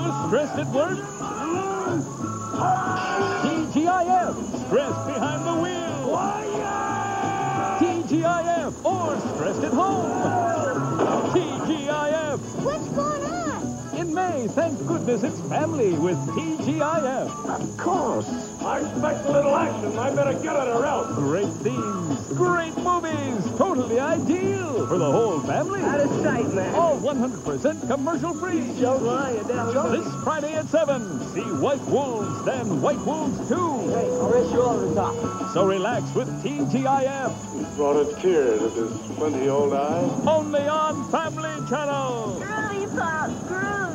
stressed at work? TGIF, stressed behind the wheel. TGIF, or stressed at home. TGIF. What's going on? In May, thank goodness it's family with TGIF. Of course. I expect a little action. I better get it or else. Great themes, great movies, totally ideal for the whole family. Out of sight, man. All 100% commercial-free. This Friday at 7, see White Wolves, then White Wolves 2. Hey, I'll race you over the top. So relax with TGIF. Brought a tear to this squinty old eye. Only on Family Channel. Screw you, Pop. Screw.